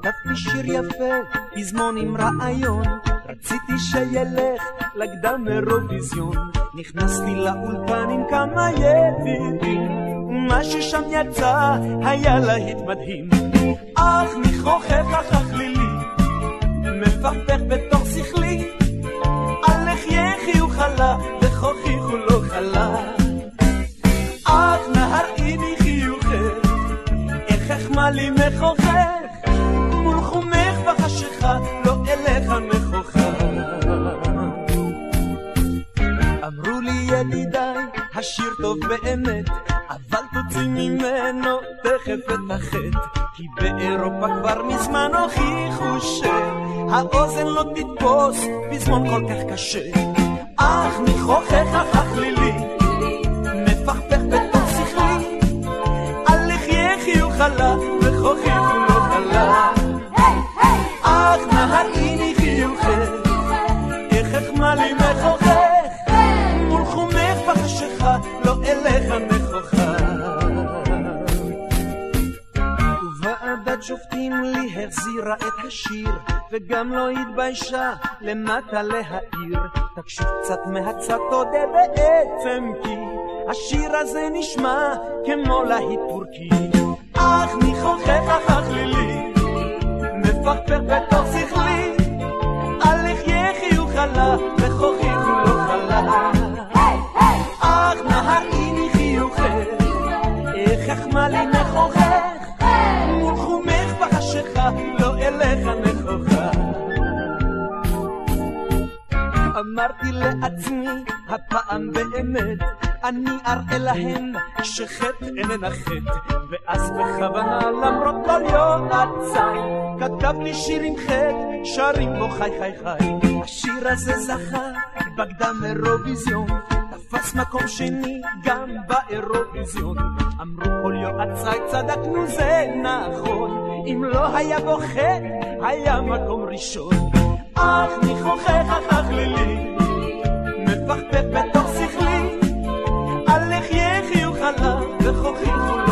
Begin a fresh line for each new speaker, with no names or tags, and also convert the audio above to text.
כתבתי שיר יפה, פזמון עם רעיון, רציתי שילך לקדם אירוויזיון. נכנסתי לאולפן עם כמה ידידים, ומה ששם יצא היה להיט מדהים. אך מכוכך אך לילי, מפכפך בתוך שכלי, על לחייך הוא חלה וכוכך הוא לא חלה. אך נהראיני חיוכך, איך החמא לי מכוכך, מול חומך בחשיכה לא אליך מכוחה. אמרו לי ידידיי, השיר טוב באמת, אבל תוציא ממנו תכף את החטא, כי באירופה כבר מזמן הוכיחו שהאוזן לא תתפוס פזמון כל כך קשה. אך מכוכך אך לילי, מפכפך בתוך שכלי, על לחייך הוא חלה וכוכך הוא לא חלה. אך נהראיני חיוכך, איך החמא לי מכוכך, מול חומך בחשיכה לא אליך מכוחה. וועדת שופטים לי החזירה את השיר, וגם לא התביישה למטה להעיר. תקשיב קצת מהצד, תודה בעצם, כי השיר הזה נשמע כמו להיט טורקי. אך מכוכך אך לילי, מפכפך בתוך שכלי, על לחייך הוא חלה וכוכך הוא לא חלה. אך נהראיני חיוכך, איך החמא לי מכוכך, מול חומך בחשיכה לא אליך מכוחה. אמרתי לעצמי, הפעם באמת אני אראה להם שחטא איננה חטא, ואז בכוונה למרות כל יועציי כתבתי שיר עם חטא, שרים בו חי חי חי. השיר הזה זכה בקדם אירוויזיון, תפס מקום שני גם באירוויזיון. אמרו כל יועציי צדקנו זה נכון, אם לא היה בו חטא היה מקום ראשון. אך מכוכך אך לילי, מפכפך בתוך שכלי, על לחייך הוא חלה וכוכך הוא